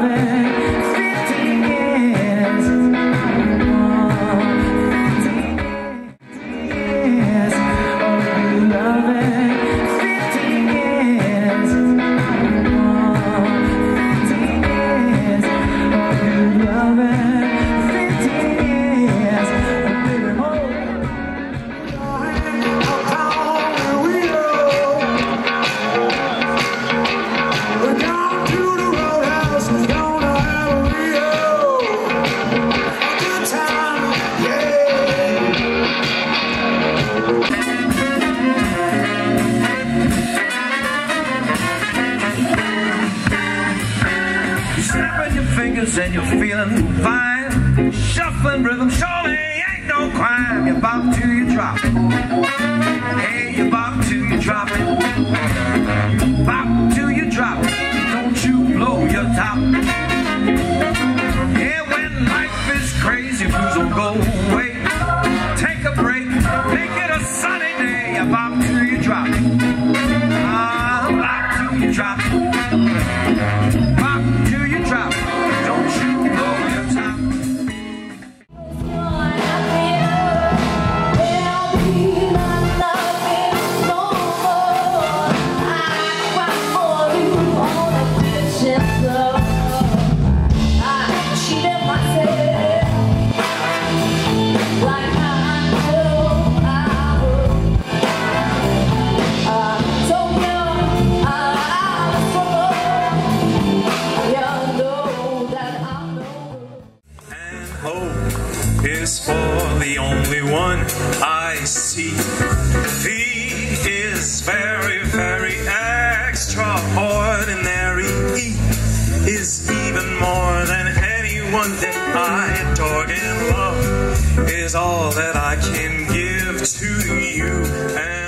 And you're feeling fine, shuffling rhythm surely ain't no crime. You bop till you drop it, hey, you bop till you drop it, bop till you drop it, don't you blow your top. Yeah, when life is crazy, blues will go away. Take a break, make it a sunny day. You bop till you drop it, bop till you drop it, bop till you drop it. Is for the only one I see. He is very, very extraordinary. He is even more than anyone that I adore, and love is all that I can give to you. And